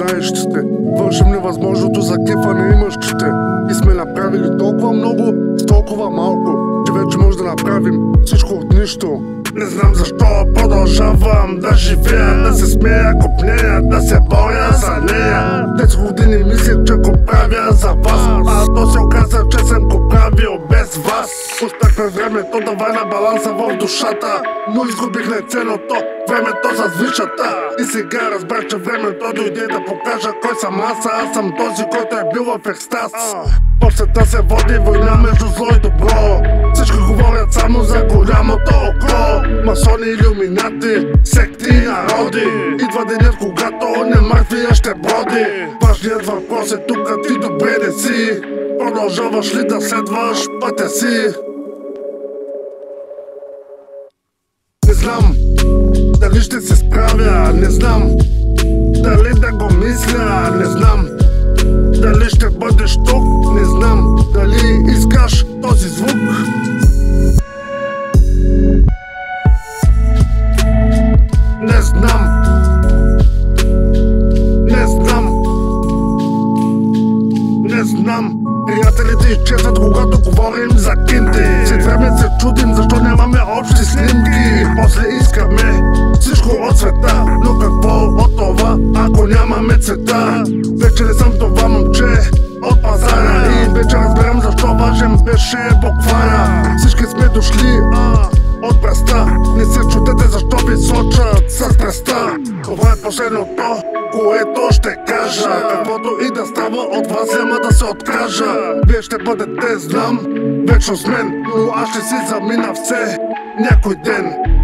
знаеш, че сте вършим невъзможното за кефа не имаш, че и сме направили толкова много с толкова малко, че вече може да направим всичко от нищо. Не знам защо продължавам да живея, да се смея, копнея, да се боря за нея. 10 години мислех, че го правя за вас, а то се оказа, че съм го правил без вас. Успях през времето да вайна баланса в душата, но изгубих неценното времето с вишата. И сега разбрах, че времето дойде да покажа кой съм аз съм този, който е бил в екстаз. По света се води война между зло и добро, всички говорят само за голямото око. Масони, илюминати, секти и народи, идва денят, когато немъртвия ще броди. Важният въпрос е тук, ти добре не си, продължаваш ли да следваш пътя си? Не знам дали ще се справя, не знам дали да го мисля, не знам дали ще бъдеш тук, не знам дали искаш този звук. Не знам, не знам, не знам. Приятелите изчезват, когато говорим за кинти. След време се чудим защо нямаме общи снимки. После искаме всичко от света, но какво от това, ако нямаме цвета? Вече не съм това момче от пазара и вече разбирам защо важен беше буквара. Всички сме дошли от пръста, не се чудете защо ви сочат с пръста. Това е последното, което ще кажа. Каквото и да става от вас няма да се откажа. Вие ще бъдете, знам, вечно с мен, но аз ще си замина все някой ден.